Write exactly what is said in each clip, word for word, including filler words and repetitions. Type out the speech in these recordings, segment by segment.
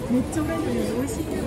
めっちゃオレンジで美味しいけど。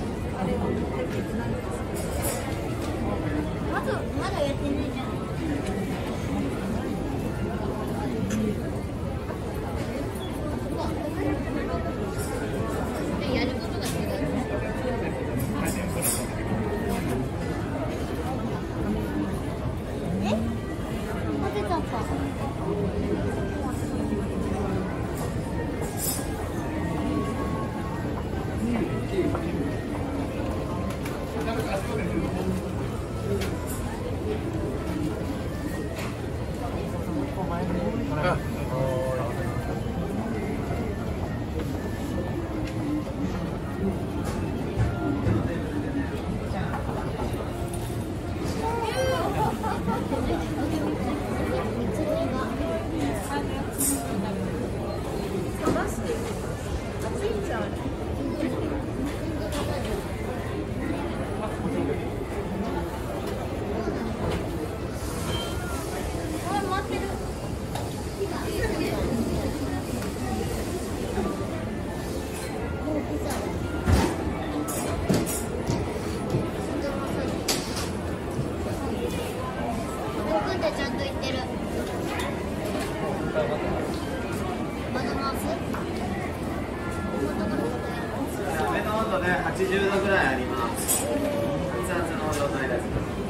まだやってないじゃん。 ちじゅうどぐらいあります。熱々の状態です。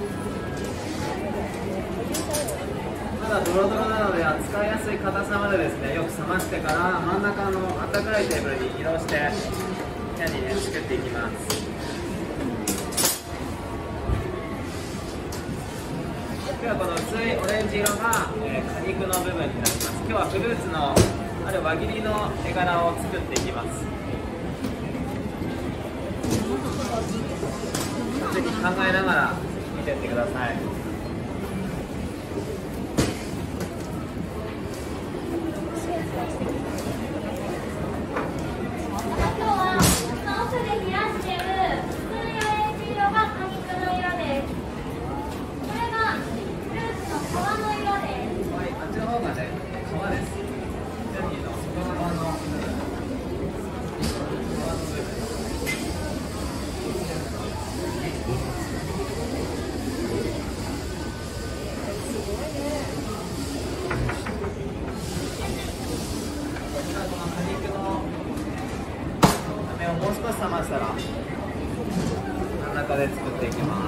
まだドロドロなので扱いやすい硬さまでですね、よく冷ましてから真ん中のあったかいテーブルに移動してキャンディーね作っていきます。今日はこの薄いオレンジ色が、えー、果肉の部分になります。今日はフルーツのある輪切りの絵柄を作っていきます。ぜひ考えながら見ていってください。もう少し冷ましたら真ん中で作っていきます。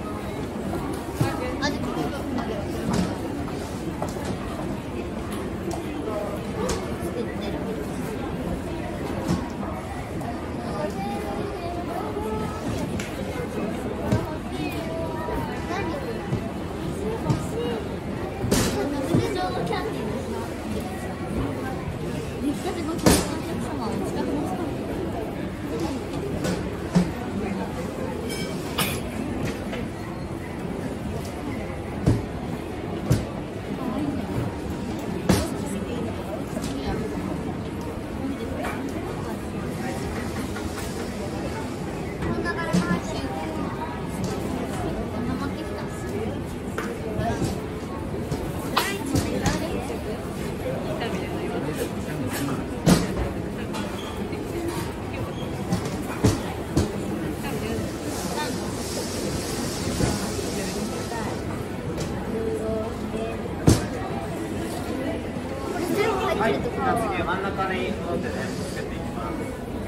はい、じゃあ次は真ん中に戻ってね、作っていきます。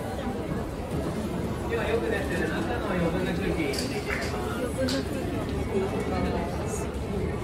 今はよくですね、中の余分な空気入れていきます。余分な空気を入れていきます。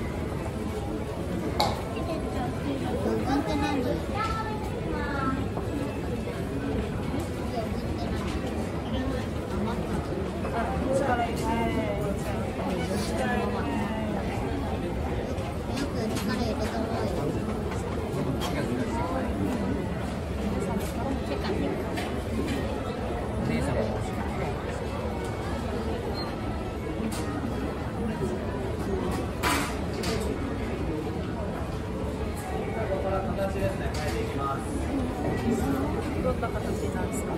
どんな形なんですか？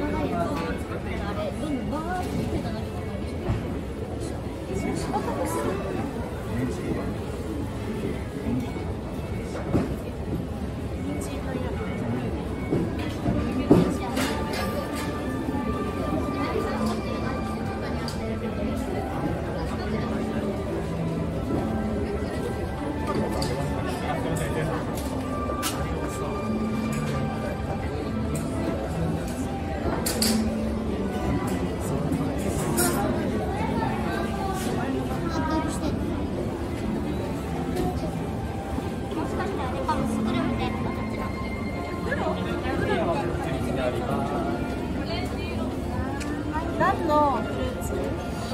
何のフルーツ？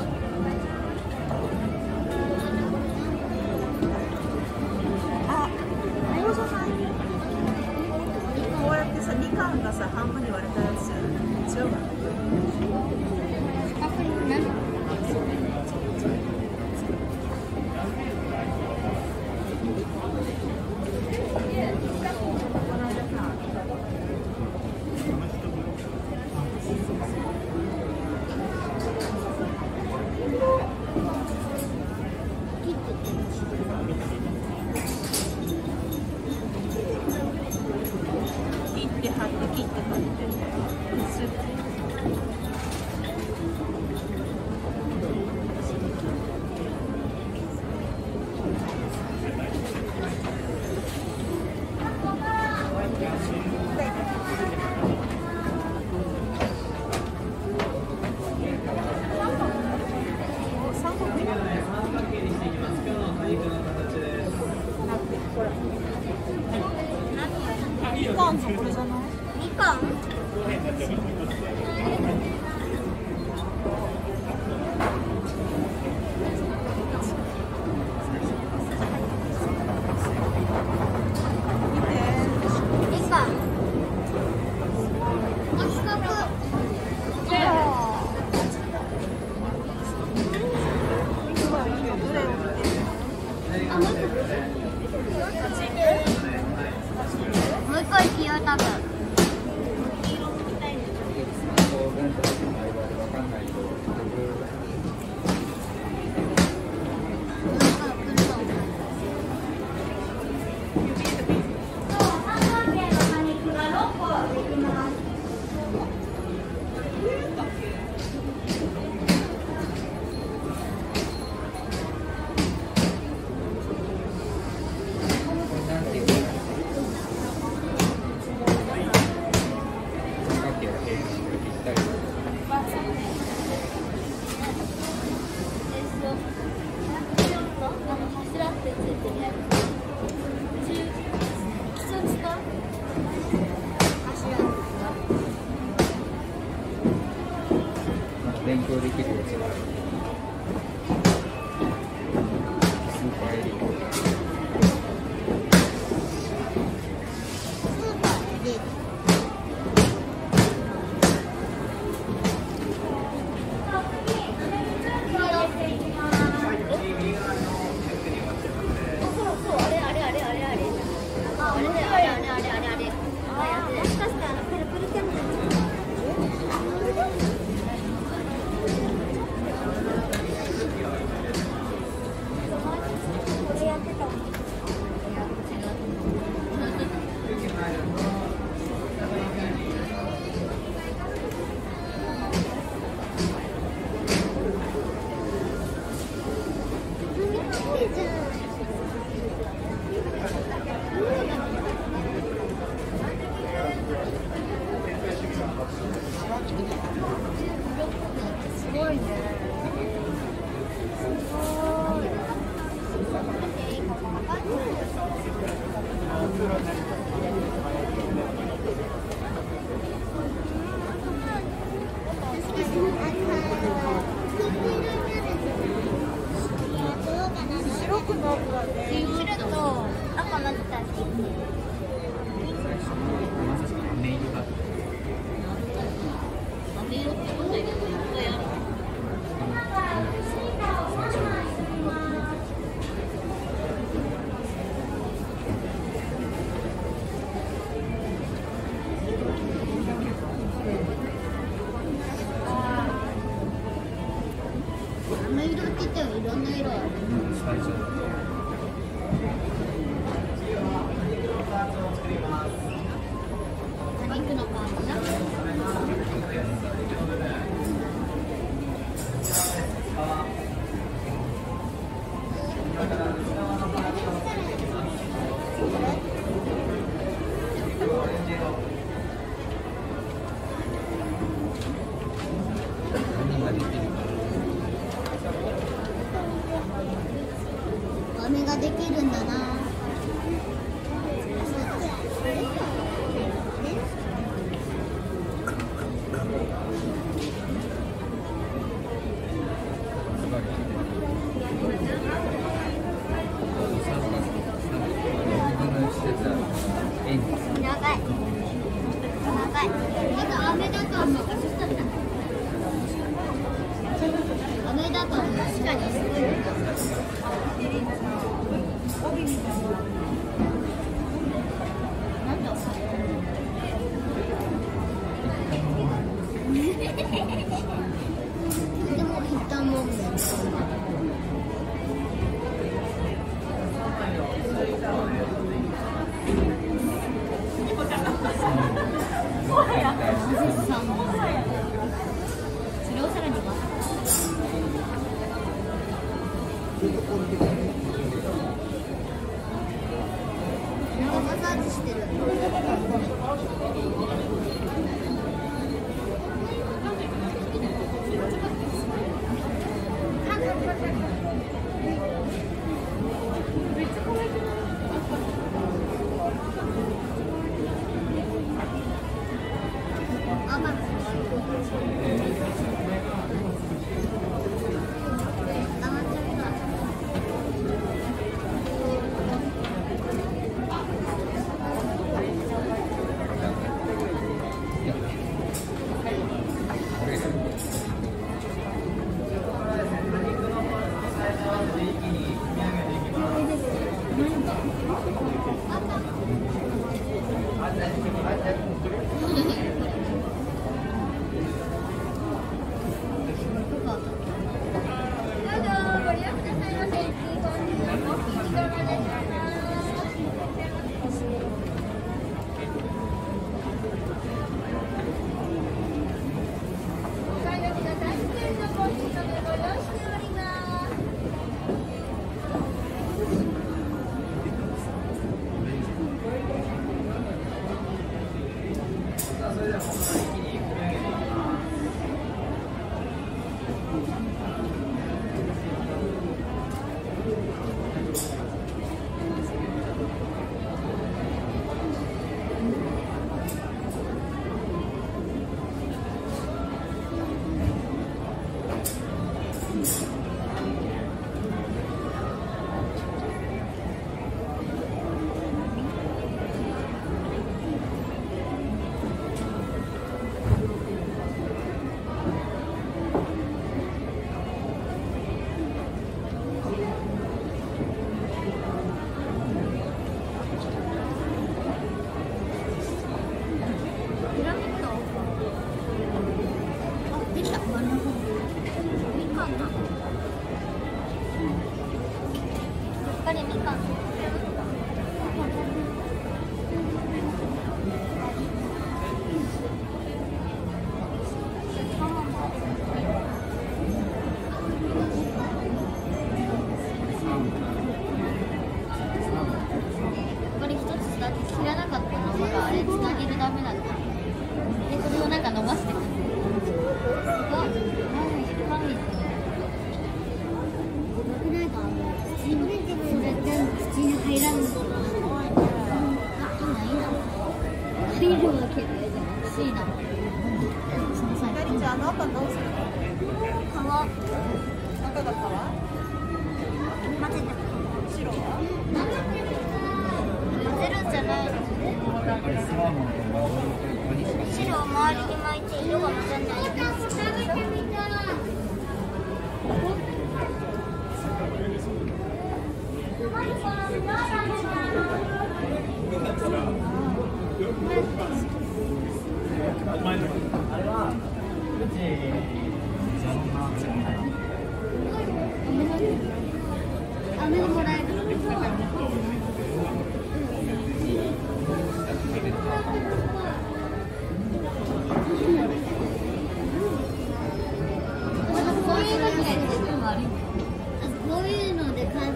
あ、王女さん。こうやってさ、みかんがさ、半分に割れたやつじゃん。違うかな。切って貼って切って貼って。 できるやつがある。スーパーエリア。 飴ができるんだな。長い。長い。なんか飴だと思う。飴だと思う。確かにすごい。なんだ。でも一旦もう。それをさらには。マッサージしてる。 ぱりみかん。これ一つだって切らなかったのがあれつなげるダメだった。でこれをなんか伸ばしてくる。すごい。パンみたい。僕なんか口にそれ全部口に入らんの。いいないいな。入るわけないじゃん。欲しいな。その際。 じゃあ中どうするの？ 皮。 中が皮？ 混ぜて。 白は？ 混ぜるんじゃないの？白を周りに巻いて色が混ざんない。 あれはうち飴でもらえる。そういうのでこういうので勝つ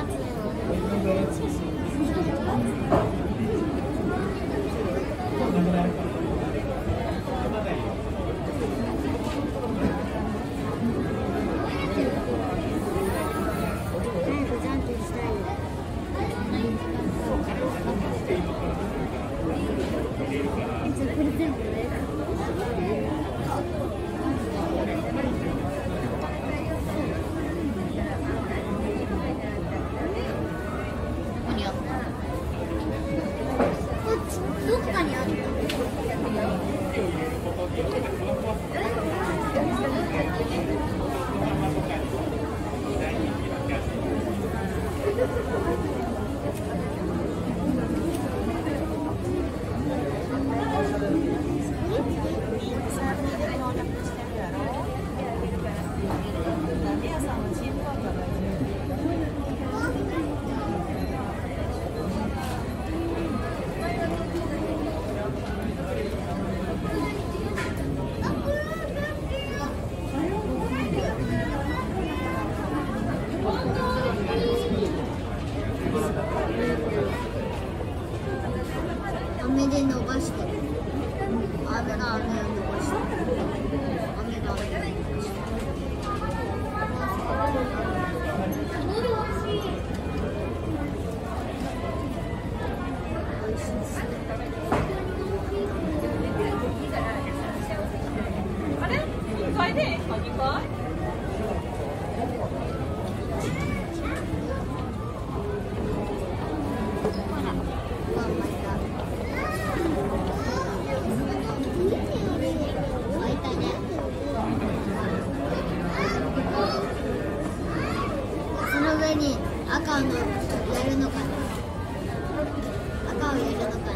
どっかにある。飴で伸ばしてる。飴が飴を伸ばしてる。飴が飴を伸ばしてる。美味しいですね。 あれ？一回でいいか？二回？ その上に赤をやるのかな。赤をやるのかな。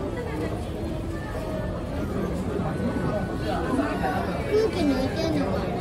空気抜いてんのかな。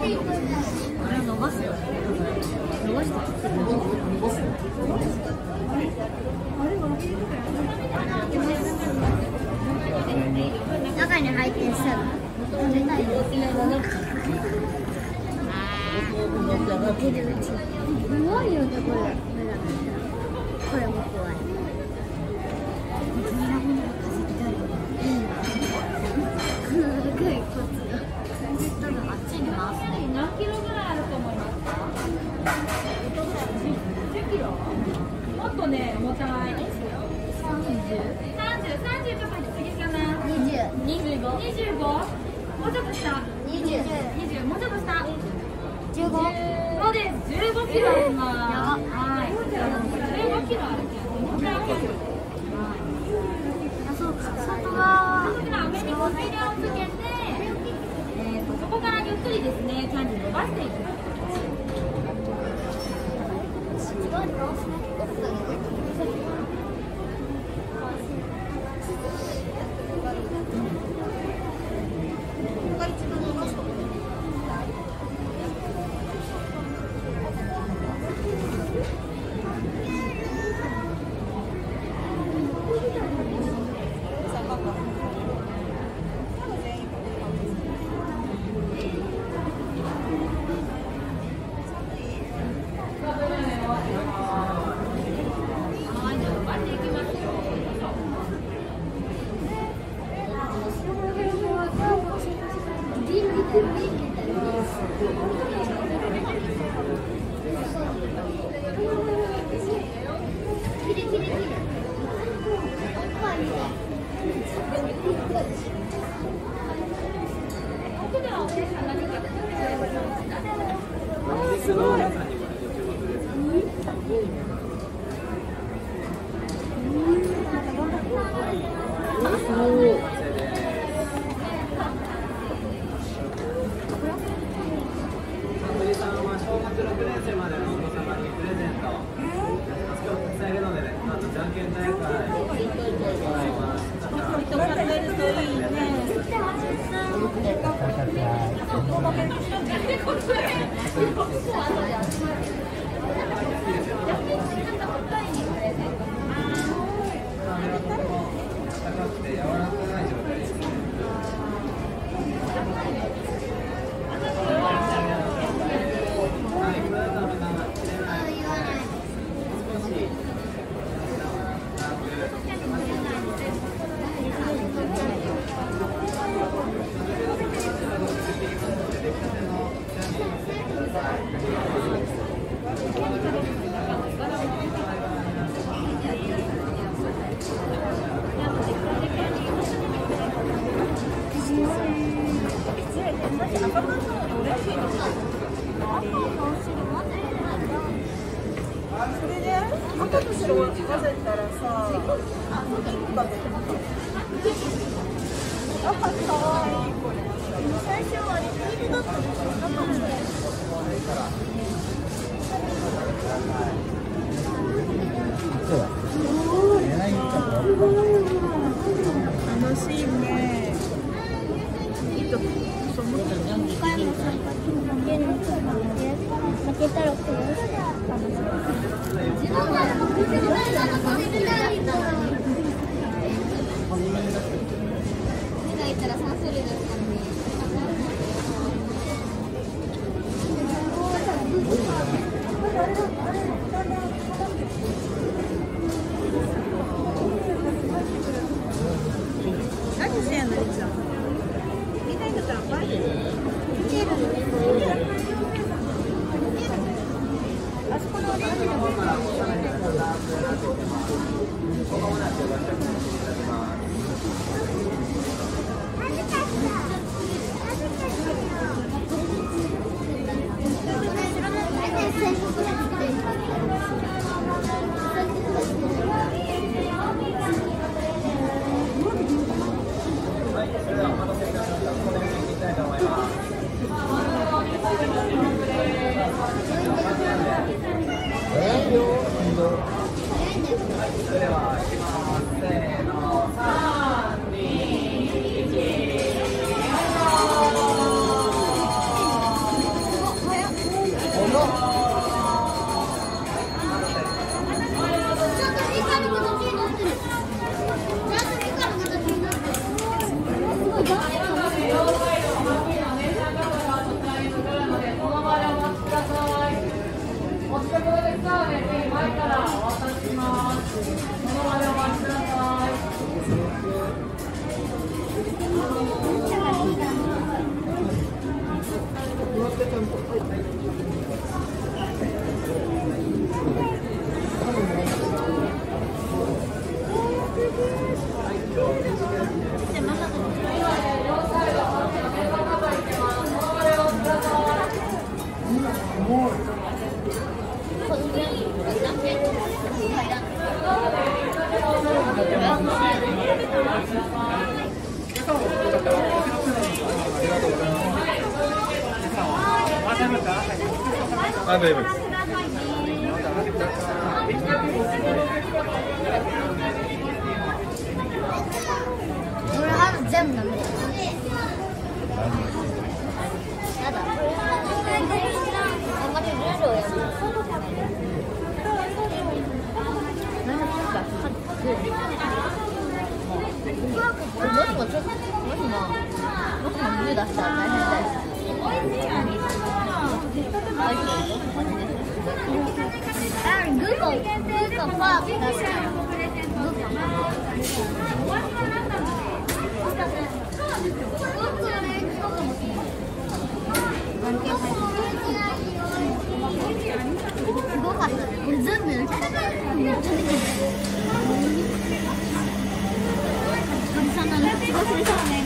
れ伸ばすよ。伸ばして。中に入ってしたら食べないよ。怖いよねこれ。これも怖い。あっちに回す。何キロぐらいあると思いますか？じゅっキロ。もっとね、重たい。三十。三十、三十ちょっと次かな。二十。二十五。二十五。もうちょっと下。二十。二十。もうちょっと下。十五。そうです。十五キロあります。はい。十五キロあるけど。重たいです。あ、そうか。外側。上に水量をつけて。ここからゆっくりですね、キャンディー伸ばしていく。 はい、 あ、大丈夫です。 これあの全部ダメだよ。やだ。あんまりルールをやる。もしもちょっともしももしもルー出したら大変だよ。あ、グーコ、グーコパークだし。すごかった。これ全部めっちゃできる。鳥さんなの。すごすぎ。うん、すごすぎ。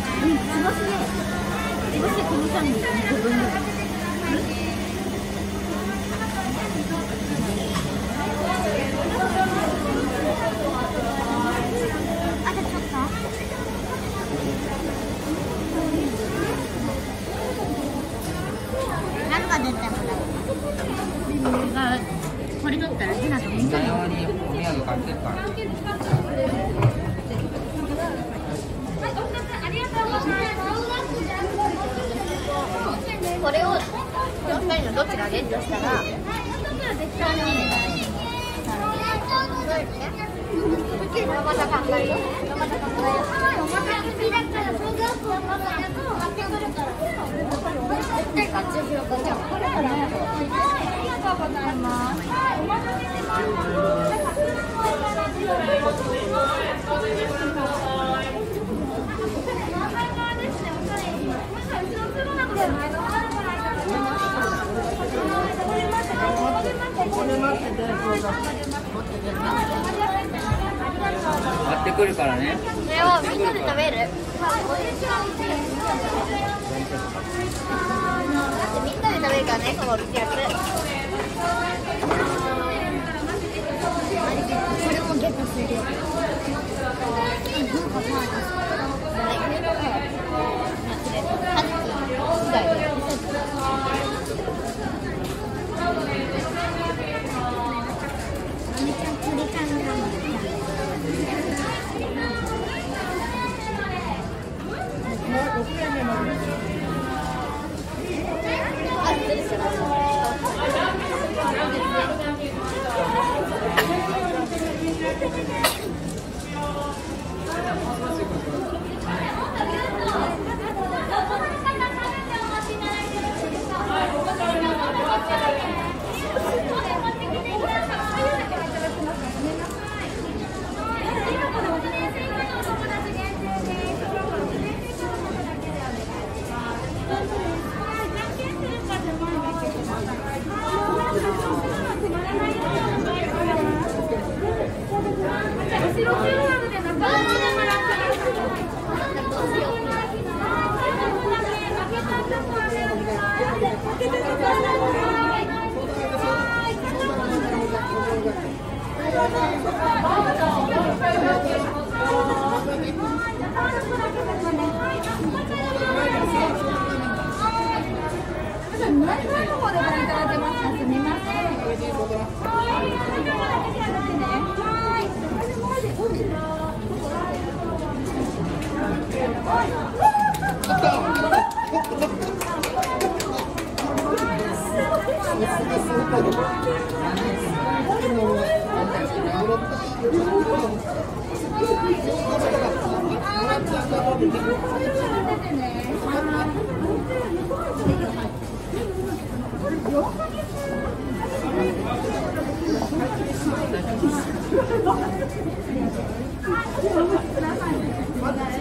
すごすぎ鳥さんに自分の。あ、じゃちょっと。何が出てもだ。これ取ったらヘナと見たい。 お土産買ってるから。 これをふたりのどっちがゲットしたら絶対にお願いします。また考えよう。また考えよう。だから小学校のママだと買ってくるから絶対買ってくるからじゃあこれからありがとうございます。お待たせしま買ってくるからね。 これをみんなで食べる。だってみんなで食べるからね、このルキアク。これもゲットするよ。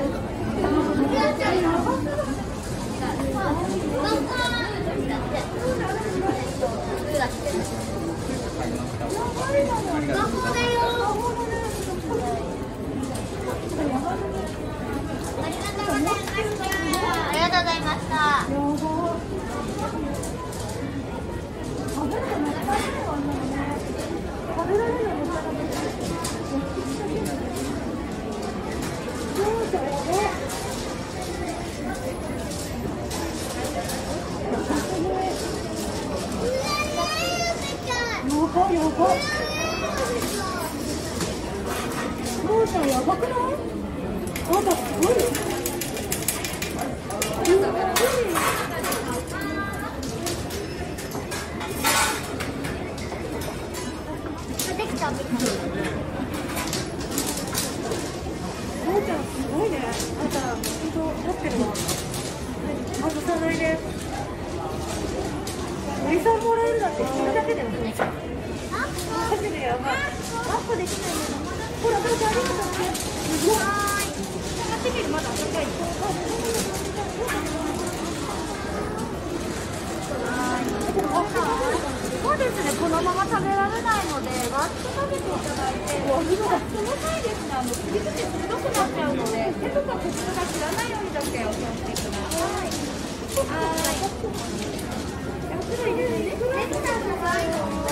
あもうちゃんやばくない？まだすごい。できた。もうちゃんすごいね。あんた本当持ってるわ。外さないで。森さんもらえるだってそれだけでもいいじゃん。マジでやばい。アップできないの。ほら、どうぞありがとうね。すごい。あっちにまだ赤い。そうですね、このまま食べられないので、割って食べていただいて、お湯が冷たいですね、あの、切り口鋭くなっちゃうので、手とかコツが切らないようにだけお気をつけください。はい。できたんじゃないの？